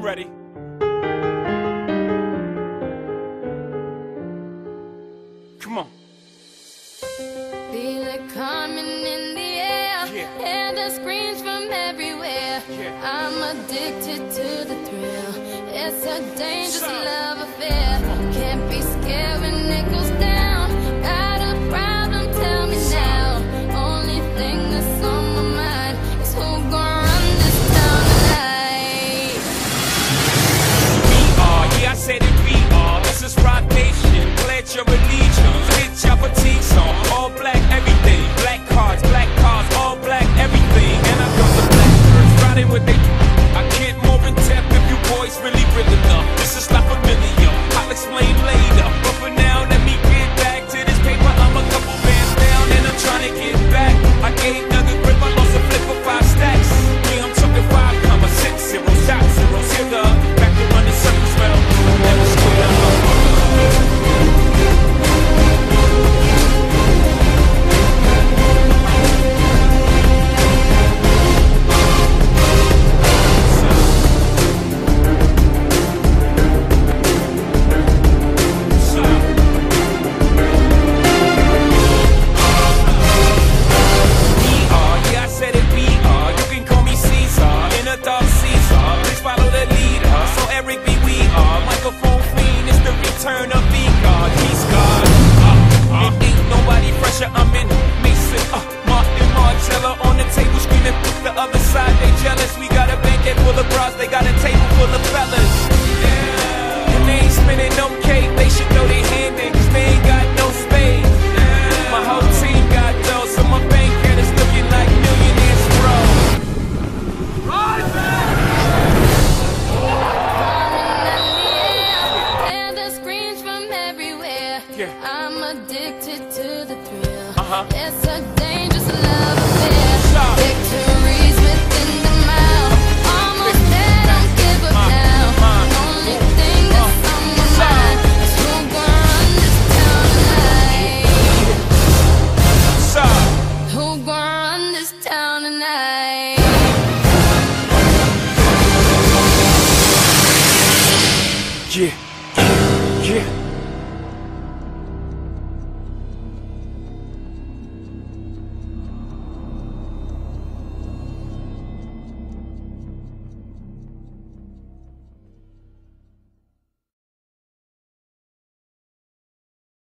ready. Come on. Feel it coming in the air, hear the screams from everywhere. I'm addicted to the thrill. It's a dangerous love affair. Can't be scared when it goes down. Got a problem? Tell me now. Only thing that's on my mind is who gon' run this town tonight. We are, yeah, I said it, we are. This is Rock Nation. Pledge your allegiance. Hit your fatigue song. All black, everything. Black cars, all black, everything. And I got the black birds riding with they. I get more in depth if you boys really enough. This is not familiar. I'll explain later. But for now, let me get back to this paper. I'm a couple bands down and I'm trying to get back. I gave Nugget grip, I lost a flip for 5 stacks. Yeah, I'm talking 5, 6, 0, shot 0, zero. Back to running circles, well, never square up. I'm addicted to the thrill. It's a dangerous love.